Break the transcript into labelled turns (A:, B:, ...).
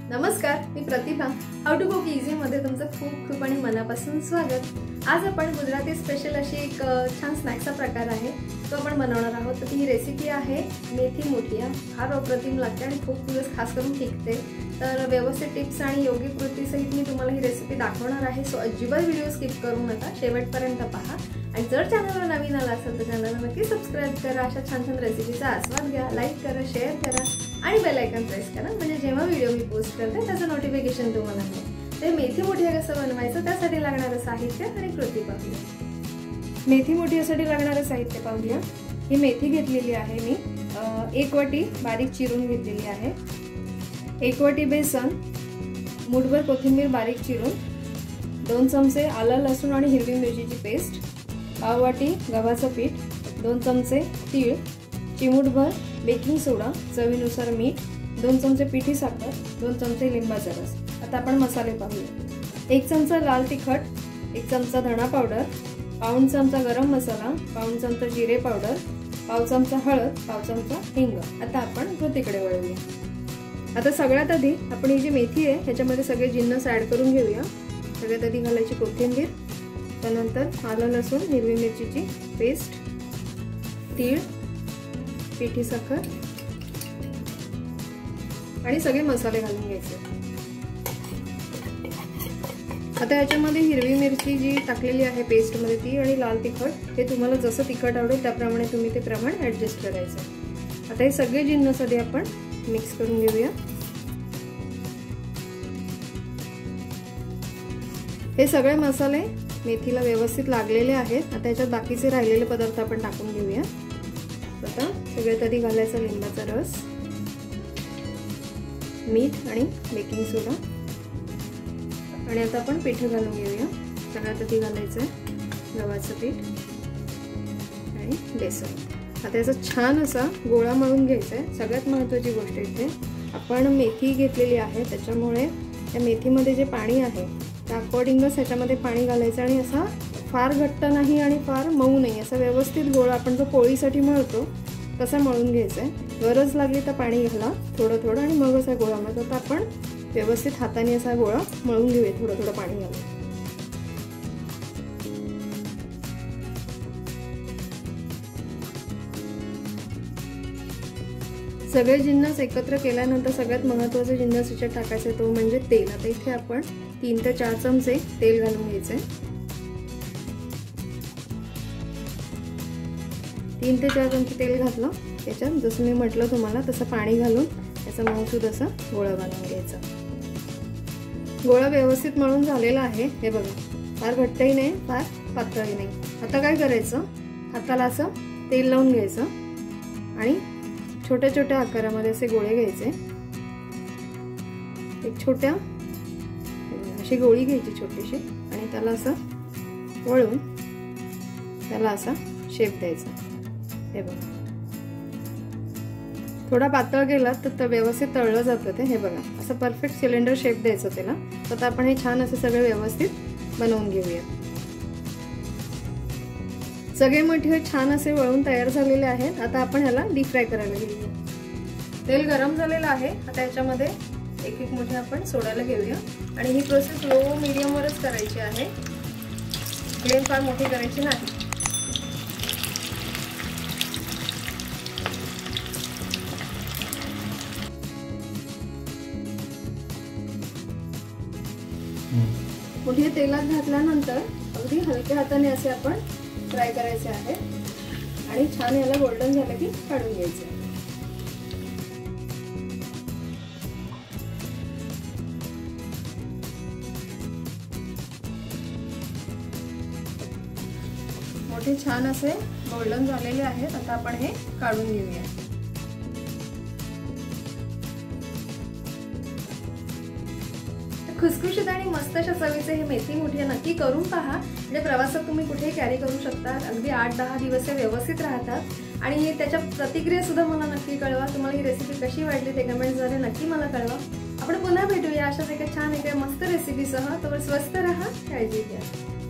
A: नमस्कार, मी Pratibha. How to cook easy मध्ये तुमचं खूप खूप आणि मनापासून स्वागत. आज आपण गुजराती स्पेशल अशी एक छान स्नॅक्सचा प्रकार आहे तो आपण बनवणार आहोत. तर ही रेसिपी आहे मेथी मुठिया. फार अप्रतिम लागते आणि खूप दिवस खास करून टिकते. तर व्यवस्थित टिप्स आणि योग्य कृतीसहित मी तुम्हाला ही रेसिपी दाखवणार आहे. सो अजिबात व्हिडिओ स्किप करू नका, शेवटपर्यंत पहा. आणि जर चॅनलवर नवीन आला असेल तर चॅनलला नक्की सबस्क्राइब करा. अशा छान छान रेसिपीचा आस्वाद घ्या. लाईक करा, शेअर करा आणि बेल आयकॉन प्रेस करा, म्हणजे जेव्हा व्हिडिओ मी पोस्ट करते त्याचं नोटिफिकेशन तुम्हाला मिळेल. तर मेथी मुठिया कसं बनवायचं त्यासाठी लागणारं साहित्य आणि कृती पाहूया. मेथी मुठियासाठी लागणारं साहित्य पाहूया. ही मेथी घेतलेली आहे मी, 1 वाटी बारीक चिरून घेतलेली आहे. 1 वाटी बेसन, मुठभर कोथिंबीर बारीक चिरून, 2 चमचे आलं लसूण आणि हिरवी मिरचीची पेस्ट, पाव वाटी गव्हाचं पीठ, 2 चमचे तीळ, चिमूटभर बेकिंग सोडा, चवीनुसार मीठ, 2 चमचे पिठी साखर, 2 चमचे लिंबाचा रस. आता आपण मसाले पाहूया. 1 चमचा लाल तिखट, 1 चमचा धणा पावडर, पाऊण चमचा गरम मसाला, पाऊण चमचा जिरे पावडर, पाव चमचा हळद, पाव चमचा हिंग. आता आपण कृतीकडे वळूया. आता सगळ्यात आधी आपण ही जी मेथी आहे ह्याच्यामध्ये सगळे जिन्नस ऍड करून घेऊया. सगळ्यात आधी घालायची कोथिंबीर, त्यानंतर आलं लसूण हिरवी मिरचीची पेस्ट, तीळ, पिठी साखर आणि सगळे मसाले घालून घ्यायचे. आता याच्यामध्ये हिरवी मिरची जी टाकलेली आहे पेस्ट मध्ये ती आणि लाल तिखट, हे तुम्हाला जसं तिखट आवडेल त्याप्रमाणे तुम्ही ते प्रमाण ऍडजस्ट करायचं. आता हे सगळे जिन्नस आधी आपण मिक्स करून घेऊया. हे सगळे मसाले मेथीला व्यवस्थित लागलेले आहेत. आता याच्यात बाकीचे राहिलेले पदार्थ आपण टाकून घेऊया. आता सगळ्यात आधी घालायचा लिंबाचा रस, मीठ आणि बेकिंग सोडा आणि आता आपण पीठ घालून घेऊया. सगळ्यात आधी घालायचं गव्हाचं पीठ आणि बेसन. आता याचा छान असा गोळा मळून घ्यायचा आहे. सगळ्यात महत्त्वाची गोष्ट इथे आपण मेथी घेतलेली आहे त्याच्यामुळे त्या मेथीमध्ये जे पाणी आहे त्या अकॉर्डिंगच ह्याच्यामध्ये पाणी घालायचं आणि असा फार घट्ट नाही आणि फार मऊ नाही, असा व्यवस्थित गोळा आपण जो पोळीसाठी मळतो तसा मळून घ्यायचा आहे. गरज लागली तर पाणी घाला थोडं थोडं आणि मग असा गोळा मळतो. तर आपण व्यवस्थित हाताने असा गोळा मळून घेऊया थोडं थोडं पाणी घालून. सगळे जिन्नस एकत्र केल्यानंतर सगळ्यात महत्त्वाचा जिन्नस याच्यात टाकायचा तो म्हणजे तेल. आता इथे आपण 3 ते 4 चमचे तेल घालून घ्यायचे. 3 ते 4 चमचे तेल घातलं. त्याच्यात जसं मी म्हटलं तुम्हाला तसं पाणी घालून त्याचा मऊसूद असा गोळा घालून घ्यायचा. गोळा व्यवस्थित मळून झालेला आहे. हे बघा, फार घट्टही नाही फार पातळही नाही. आता काय करायचं, हाताला असं तेल लावून घ्यायचं आणि छोट्या छोट्या आकारामध्ये असे गोळे घ्यायचे. एक छोट्या अशी गोळी घ्यायची छोटीशी आणि त्याला असं वळून त्याला असा शेप द्यायचा. हे बघा, थोडा पातळ गेला तर व्यवस्थित तळलं जातं ते. हे बघा, असं परफेक्ट सिलेंडर शेप द्यायचं त्याला. तर आता आपण हे छान असे सगळे व्यवस्थित बनवून घेऊया. सगळे मुठे छान असे वळून तयार झालेले आहेत. आता आपण ह्याला डीप फ्राय करायला घेऊया. तेल गरम झालेलं आहे. आता याच्यामध्ये एक एक मुठे आपण सोडायला घेऊया आणि ही प्रोसेस लो मीडियम वरच करायची आहे. फ्लेम फार मोठी करायची नाही. मुठे तेलात घातल्यानंतर अगदी हलक्या हाताने असे आपण फ्राय करायचे आहे आणि छान याला गोल्डन झालं की काढून घ्यायचे. मोठे छान असे गोल्डन झालेले आहेत. आता आपण हे काढून घेऊया. खुसखुशीत आणि मस्त अशा चवीचे हे मेथी मुठिया नक्की करून पहा. म्हणजे प्रवासात तुम्ही कुठेही कॅरी करू शकता. अगदी 8-10 दिवस हे व्यवस्थित राहतात. आणि त्याच्या प्रतिक्रिया सुद्धा मला नक्की कळवा. तुम्हाला ही रेसिपी कशी वाटली ते कमेंट्सद्वारे नक्की मला कळवा. आपण पुन्हा भेटूया अशाच एका छान एका मस्त रेसिपीसह. तोवर स्वस्त राहा, काळजी घ्या.